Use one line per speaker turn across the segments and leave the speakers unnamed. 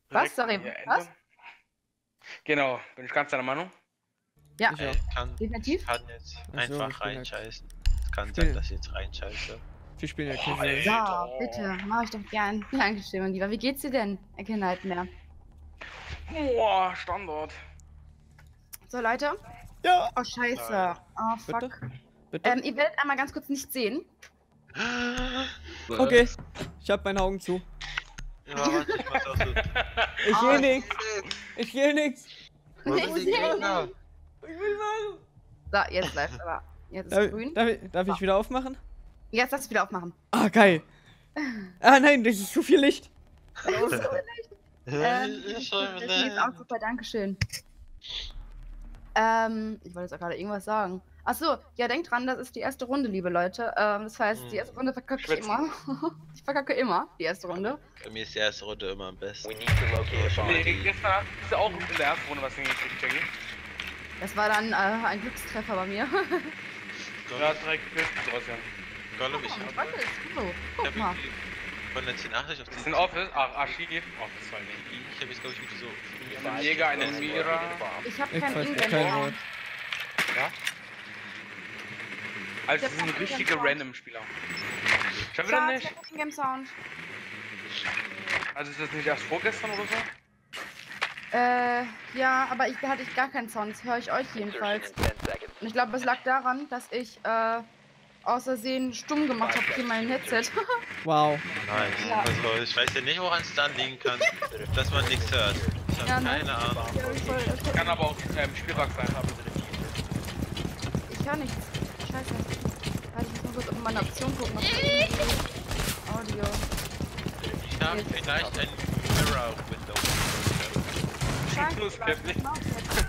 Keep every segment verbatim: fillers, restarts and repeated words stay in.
Was? Sorry, was?
Genau, bin ich ganz deiner Meinung?
Ja,
Ich kann,
definitiv.
ich kann jetzt
Ach so,
einfach
ich bin
reinscheißen. Es kann
Spiel.
sein, dass ich jetzt reinscheiße.
Wir spielen ja
Oh,
Casual.
Ja, bitte, mach ich doch gern. Dankeschön, mein Lieber. Wie geht's dir denn? Er kennt halt mehr.
Boah, Standard.
So, Leute.
Ja!
Oh, scheiße.
Nein.
Oh, fuck.
Bitte? Bitte?
Ähm, ihr werdet einmal ganz kurz nicht sehen.
Okay, ich hab meine Augen zu.
Ja, warte, ich mach's auch so.
Ich
Ah,
will nix. Ich will nix.
Wo
Ich
sind die
seh
Gegner?
Ich will machen.
So, jetzt läuft aber. Jetzt ist
Darf,
grün.
darf, ich, darf ich wieder aufmachen?
Jetzt lass es wieder aufmachen.
Ah, geil. Ah, nein, das ist zu viel Licht.
Ähm,
Ich
das
schreibe
ist auch super, Dankeschön. Ähm, ich wollte jetzt auch gerade irgendwas sagen. Achso, ja, denkt dran, das ist die erste Runde, liebe Leute. Ähm, das heißt, die erste Runde verkacke ich
Schwitzen.
immer. Ich verkacke immer die erste Runde.
Für mich ist die erste Runde immer am besten.
Nee, gestern hast du auch in der ersten Runde was hingekriegt, Jackie.
Das war dann äh, ein Glückstreffer bei mir.
Ja, direkt Glück draus, ja.
Gollum, ich
Oh,
hab,
warte, so,
ich
guck
hab
mal.
irgendwie von der zehn achtzig auf
Das
die
ist ein Office, ach, Archiv, Office halt.
Ich hab jetzt, glaube ich, irgendwie so...
Ein Jäger, eine Mira.
Ich habe
Ich
kein
verstehe
Ingame.
kein Wort.
Ja? Also,
Ich
es
hab
sind
keinen
richtige
Ingame-Sound.
Random-Spieler. Schon wieder
Schatz,
nicht?
ich hab Ingame Sound.
Also, ist das nicht erst vorgestern oder so?
Äh, ja, aber ich da hatte ich gar keinen Sound. Das höre ich euch jedenfalls. Und ich glaube, es lag daran, dass ich äh, außersehen stumm gemacht habe hier mein Headset.
Wow.
Nice.
Ja.
Also, ich weiß ja nicht, woran es dann liegen kann, dass man nichts hört. Ich habe
Ja, ne?
keine Ahnung.
Ja, ich voll- ich-
Kann aber auch ähm, Spielbug sein.
Ich höre nichts. Scheiße. Warte, ich muss mal kurz auf meine Option gucken. Ob da irgendwie Audio.
Ich habe vielleicht ein Mirror-Window.
Scheiße.
Plus,
vielleicht
Captain.
das Maus jetzt.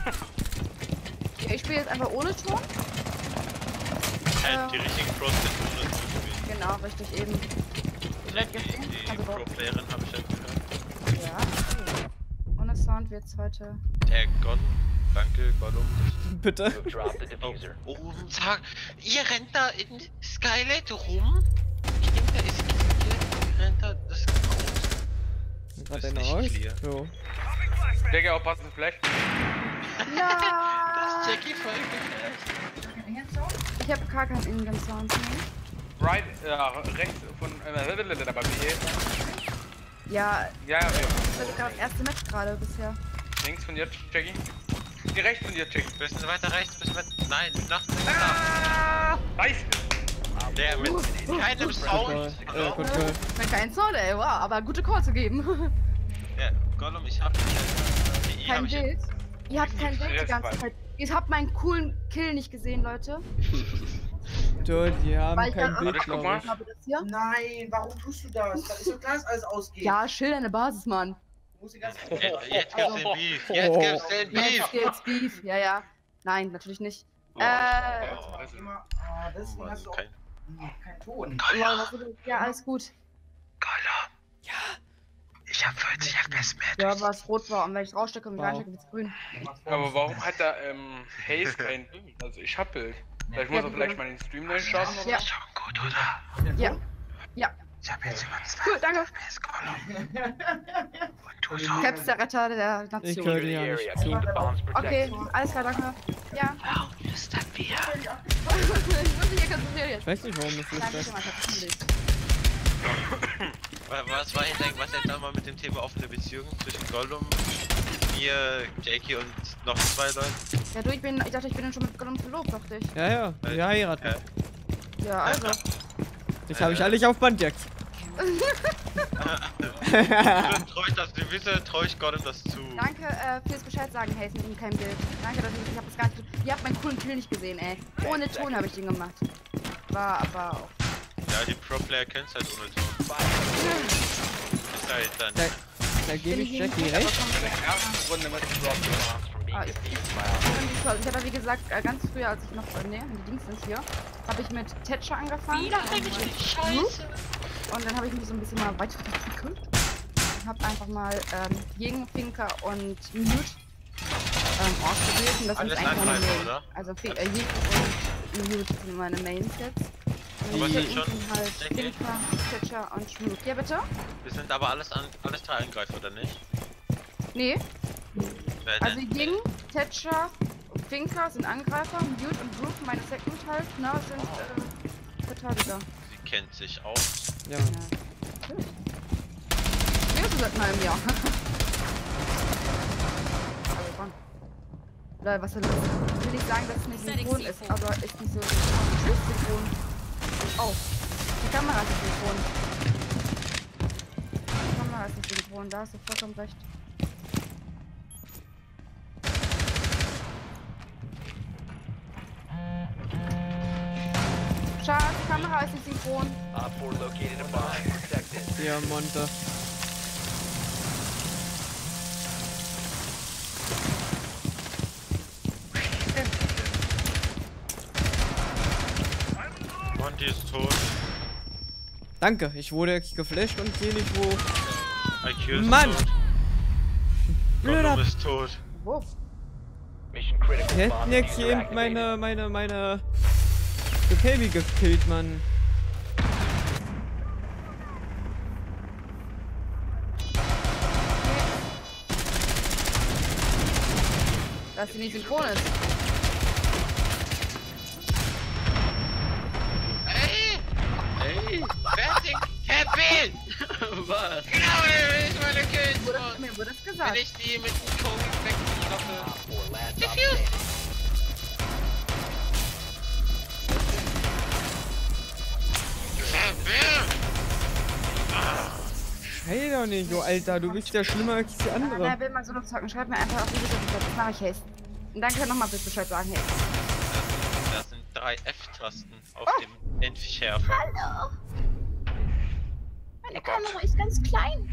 Ja, ich spiele jetzt einfach ohne Ton.
Halt die richtigen Pros sind ohne zu spielen.
Genau, richtig eben. Ihr werdet jetzt sehen.
Die
Also,
Pro-Playerin habe ich ja gehört.
ja. Okay. Ohne Sound wird's heute.
Äh, Gollum. Danke, Gollum.
Bitte.
Oh, oh, sag, ihr rennt da in Skylight rum? Ich denke, da ist ihr rennt da das
War
ist
denn
nicht
aus?
clear.
So.
Jackie, aufpassen, vielleicht.
Ja!
Das ist Jackie voll geflasht.
Ich habe gar keinen Ingame Sound. Ne?
Right, ja, rechts von. Äh, dabei,
Ja,
ja, ja,
das ist gerade das erste Match gerade bisher.
links von dir, Jackie. Die rechts von dir, Jackie.
Bisschen weiter rechts, bisschen weiter. Nein, nach links.
Ah! Rechts!
Der mit keinem Sound.
Äh, gut, gut.
Mit keinen Sound, ey, wow, aber gute Call zu geben.
Ja, Gollum, ich hab. Die
Kein
hab ich
Bild. Ihr habt kein Bild die ganze
Stress,
Zeit. Ihr habt meinen coolen Kill nicht gesehen, Leute.
Du, die haben
Weil ich
kein
dann
Bild,
Warte, guck
glaube
mal.
ich.
Habe das hier?
Nein, warum tust du das? Da ist doch klar, dass alles ausgeht.
Ja, chill deine Basis, Mann.
Du musst die ganze
Jetzt, jetzt gibt's den Beef. Jetzt gibt's den
Jetzt
Beef.
geht's Beef. Ja, ja. Nein, natürlich nicht.
Oh,
Äh,
oh,
Zeit immer. Ah, deswegen
Mann,
hast du auch
kein
hm, keinen Ton.
wow, was ist- ja, alles gut.
Gollum. Ja. Ich hab vierzig F P S mehr.
Ja, was rot war und wenn ich rausstecke und
Wow.
reinstecke, wird's grün.
Aber warum hat da ähm, Haze kein Bild? Also ich hab Bild. Vielleicht muss er vielleicht mal den Stream neu starten oder?
Ja.
Schon gut, oder?
Ja. Ja.
Ich hab jetzt immer zwei
Cool, danke.
F P S, Gollum. Und du so.
Caps der Retter der
Ich
Nation.
höre die ja nicht zu.
Okay, alles klar, danke. Ja.
Warum flüstern wir?
Ich muss mich hier konzentrieren jetzt.
Ich weiß nicht, warum das
Danke
ist.
schon mal, tatsächlich.
Was war jetzt, was jetzt nochmal mit dem Thema offene Beziehung zwischen Gollum, mir, Jakey und noch zwei Leuten?
Ja, du, ich bin, ich dachte, ich bin dann schon mit Gollum verlobt, dachte ich.
Ja, ja, wir heiraten.
Hä?
Ja, also.
Das habe ich alles auf Band jetzt.
Trau ich das gewisse, trau ich Gollum das zu.
Danke äh, fürs Bescheid sagen, Haze, mit ihm kein Bild. Danke, dass ich, ich hab das gar nicht. Ihr habt meinen coolen Kill nicht gesehen, ey. Ohne Ton habe ich den gemacht. War aber auch.
Ja, die Pro-Player kennen's halt ohne Ton. Ist halt dann.
Da, da gebe ich Jackie recht.
Erste Runde mit dem Drop gemacht.
Ah, ich, ich, ich, ich habe wie gesagt, äh, ganz früher, als ich noch, äh, ne, die Dings sind hier, habe ich mit Thatcher angefangen.
Scheiße.
Und dann habe ich mich so ein bisschen mal weiterentwickelt. Und habe einfach mal ähm, Jägen, Finker und Mute ähm, ausgewählt. Und das
Alles
sind eigentlich meine
Angreifer,
Main.
oder?
Also Fi- äh, Jägen und Mute sind meine Mains jetzt. Und
Aber
hier
sind schon-
unten halt
Jackie?
Finker, Thatcher und Schmute. Ja, bitte?
Wir sind aber alles an, alles drei Angreifer, oder nicht?
Nee,
Wer
also
denn?
Ying, Thatcher, Finker sind Angreifer, Mute und Brooke, meine Second halt, ne, sind äh, Verteidiger.
Sie kennt sich aus.
Ja.
Ja. Natürlich. Wir sind seit einem Jahr. Also, Mann. Leute, was ist los? Ich will nicht sagen, dass es nicht synchron ist, aber ist nicht so synchron. Oh, die Kamera ist nicht synchron. Die Kamera ist nicht synchron, da hast du vollkommen recht. Schatz, die Kamera ist nicht synchron.
Ja, Monte.
Monty ist tot.
Danke, ich wurde geflasht und sehe nicht wo.
I Q ist
Mann!
tot.
Blöder.
Gollum ist tot.
Wo?
Wir hätten jetzt hier eben meine, meine, meine... The Baby gekillt, Mann.
Dass sie nicht synchron ist.
Ey! Ey! Fertig! Happy!
Was?
Genau, ich meine Kills!
Wurde, mir wurde das gesagt.
Wenn ich die mit dem Kobe wegklopfe. Diffuse!
Hey doch nicht, jo Alter, du bist ja schlimmer als die
Ah,
andere.
wer will mal so noch zocken? Schreibt mir einfach auf die Bescheid. Das mache ich Haste. Und dann könnt ihr nochmal bitte Bescheid sagen, Haste.
Da sind drei F-Tasten auf dem Entschärfer.
Hallo! Meine
Oh Gott.
Kamera ist ganz klein.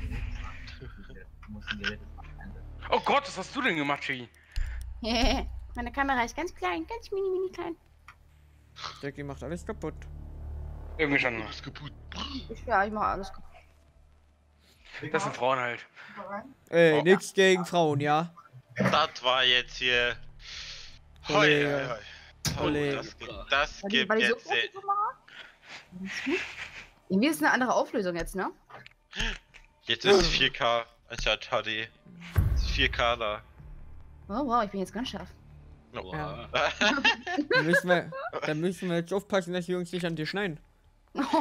Oh Gott, was hast du denn gemacht, Chi?
Meine Kamera ist ganz klein, ganz mini, mini klein.
Jackie macht alles kaputt.
Irgendwie schon.
ist kaputt.
Ich, ja, ich mache alles kaputt.
Das sind Frauen halt.
Ey,
Oh.
nix gegen Frauen, ja?
Das war jetzt hier. Hoi,
Kollege.
hoi, hoi. Oh,
Kollege.
das gibt, das
War die,
gibt
war die so
jetzt.
groß, die
äh,
Kamera? Irgendwie ist eine andere Auflösung jetzt, ne?
Jetzt ist es vier K anstatt H D. Es ist vier K da.
Oh wow, ich bin jetzt ganz scharf.
No.
Ja. Dann müssen wir, dann müssen wir jetzt aufpassen, dass wir uns nicht an dir schneiden.
Oh,
Oh,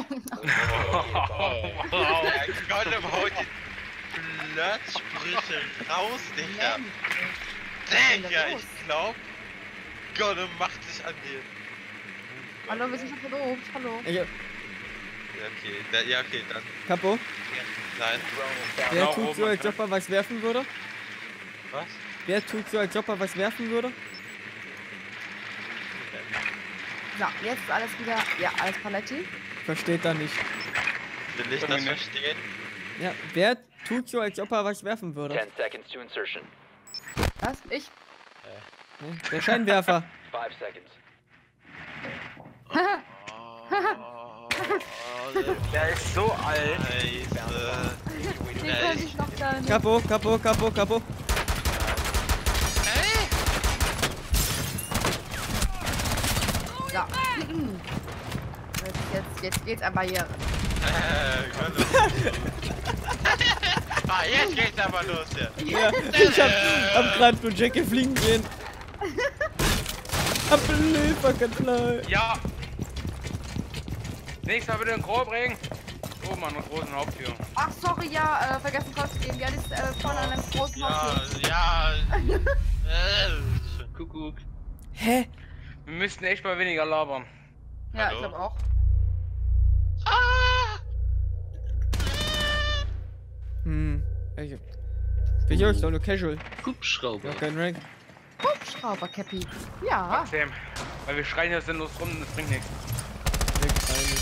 wow. Gollum haut die Flirtsprüche raus, Digga. Digga, ich glaub, Gollum macht sich an dir.
hallo, wir sind schon verlobt. Hallo.
Ich,
Ja, okay, da, ja, okay, dann.
Capo,
Nein.
wer
Genau,
tut so, als ob er was werfen würde?
Was?
Wer tut so, als ob er was werfen würde?
So, jetzt ist alles wieder. Ja, alles Paletti.
Versteht er nicht.
Will ich das verstehen?
Ja, wer tut so, als ob er was werfen würde?
Ten seconds to insertion.
Was? Ich?
Ne? Der Scheinwerfer.
Five seconds.
Der ist so alt.
Scheiße.
Den kann ich noch da nicht.
Capo, Capo, Capo, Capo.
Hey!
So. Jetzt, jetzt, jetzt geht's aber hier.
Äh, Gollum. Ah, jetzt geht's aber los, ja.
Ja, ich hab, hab grad nur Jackie fliegen sehen. Ableverkanzlei.
Ja. Nächstes Mal bitte einen Kroll bringen. Oh Mann, eine große Haupttür.
Ach, sorry, ja, äh, vergessen rauszugehen. Ja, das ist äh, vorne an einem großen
Ja,
Haus.
ja. Äh,
Kuckuck.
Hä?
Wir müssten echt mal weniger labern.
Ja,
Hallo?
ich glaube auch.
ah!
Hm. Ich, ich auch so nur Casual.
Hubschrauber.
Ja, kein Rank.
Hubschrauber, Cappy. Ja.
Sam. Weil wir schreien ja sinnlos rum und das bringt nichts.
Nix eigentlich.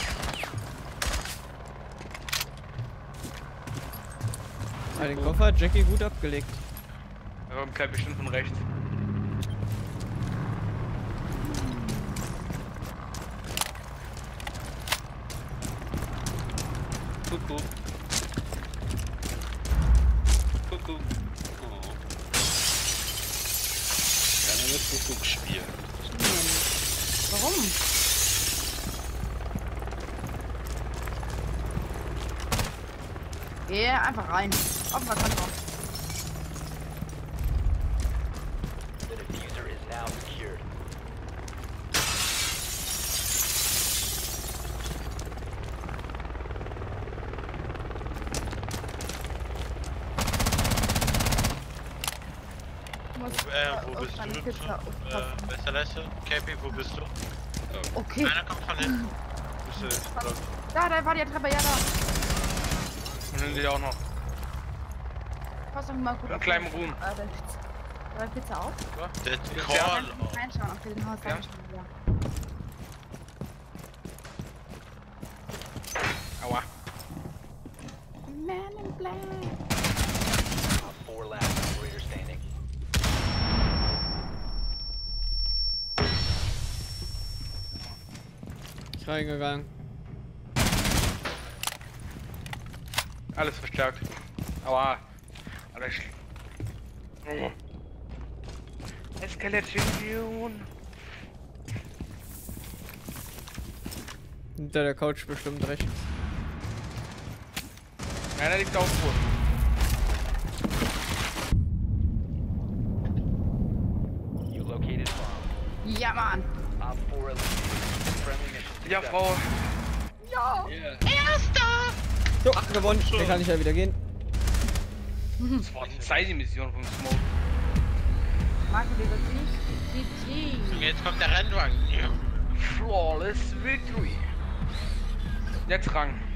Ah, den Koffer hat Jackie gut abgelegt.
Da kommt gleich bestimmt von rechts.
Kuckuck. Kuckuck. Oh. Kann er mit Kuckuck spielen?
Warum? Geh einfach rein. Auf was drauf.
now secured.
Muss,
Äh, wo
auf
bist
meine
du?
Pizza aufpassen.
Äh, Messerleiste? Cappy, wo bist du?
Okay.
Einer kommt von hinten. Bist du jetzt dran?
Da, da war der Treppe, ja da.
Und sind die auch noch.
Pass doch mal gut
Im
auf.
kleinen
die-
Ruhm.
Äh, der Pizza. Der Pizza auf.
Der
Ja.
Call.
Reinschauen, ob wir den Haus
Ja.
reinschauen, ja.
Aua.
Man in Black.
Op four last operator standing.
Ich reingegangen.
Alles verstärkt. Aua. Alter, ich... Oh. Eskalation.
Hinter der Couch bestimmt rechts.
Einer liegt auf dem Boden.
You located bomb.
Ja, Mann.
Op four eliminated. Friendly mission
Ja,
success.
Frau.
Ja.
Erster!
So, gewonnen. Der kann ich ja wieder gehen.
Das war eine Seite-Mission vom Smoke.
Marco, wie wird nicht? G G.
Jetzt kommt der Rennwagen.
Flawless Victory. Jetzt Rang.